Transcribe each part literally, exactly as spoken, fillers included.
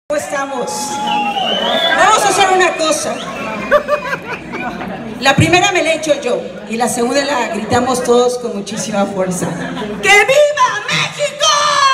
¿Cómo estamos? Vamos a hacer una cosa. La primera me la he hecho yo y la segunda la gritamos todos con muchísima fuerza. ¡Que viva México!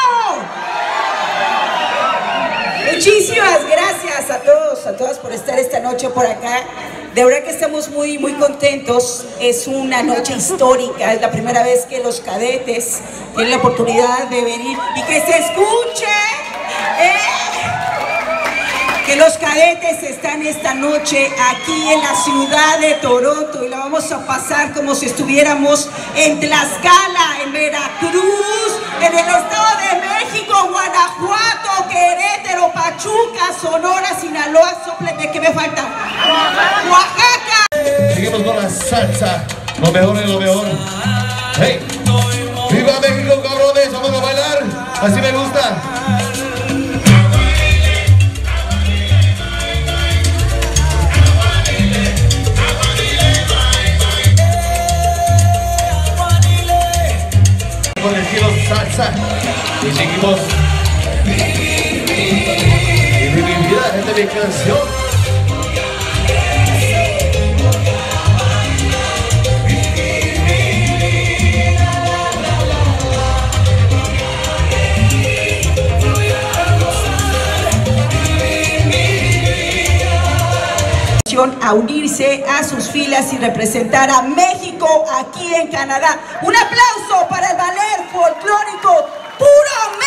Muchísimas gracias a todos, a todas por estar esta noche por acá. De verdad que estamos muy, muy contentos. Es una noche histórica, es la primera vez que los cadetes tienen la oportunidad de venir y que se escuche. ¿eh? Que los cadetes están esta noche aquí en la ciudad de Toronto y la vamos a pasar como si estuviéramos en Tlaxcala, en Veracruz, en el Estado de México, Guanajuato, Querétaro, Pachuca, Sonora, Sinaloa, sópleme que me falta, Oaxaca. Seguimos con la salsa, lo mejor es lo mejor. Hey, ¡viva México, cabrones! Vamos a bailar, así me gusta. Con el estilo salsa y seguimos y mi vida, esta es mi canción. A unirse a sus filas y representar a México aquí en Canadá. Un aplauso para el ballet folclórico Puro México.